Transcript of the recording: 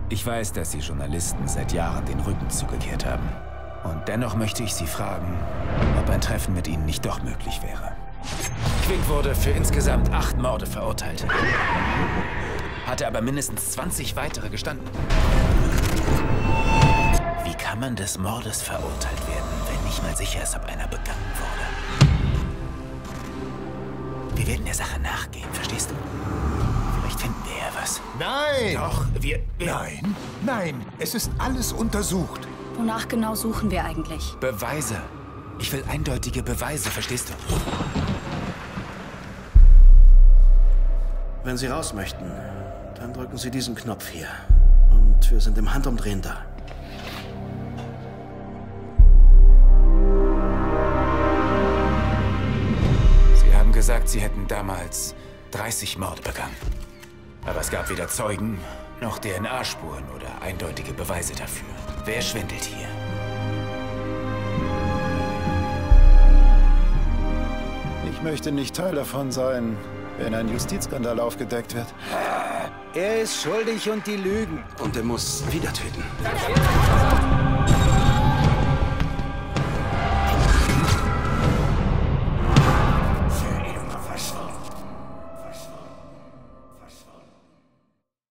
Ich weiß, dass Sie Journalisten seit Jahren den Rücken zugekehrt haben. Und dennoch möchte ich Sie fragen, ob ein Treffen mit Ihnen nicht doch möglich wäre. Quink wurde für insgesamt 8 Morde verurteilt. Hatte aber mindestens 20 weitere gestanden. Wie kann man des Mordes verurteilt werden, wenn nicht mal sicher ist, ob einer begangen wurde? Wir werden der Sache nachgehen, verstehst du? Vielleicht finden wir ja was. Nein! Doch, wir... Nein, nein, es ist alles untersucht. Wonach genau suchen wir eigentlich? Beweise. Ich will eindeutige Beweise, verstehst du? Wenn Sie raus möchten, dann drücken Sie diesen Knopf hier. Und wir sind im Handumdrehen da. Sie haben gesagt, Sie hätten damals 30 Morde begangen. Aber es gab weder Zeugen, noch DNA-Spuren oder eindeutige Beweise dafür. Wer schwindelt hier? Ich möchte nicht Teil davon sein, wenn ein Justizskandal aufgedeckt wird. Er ist schuldig und die lügen. Und er muss wieder töten.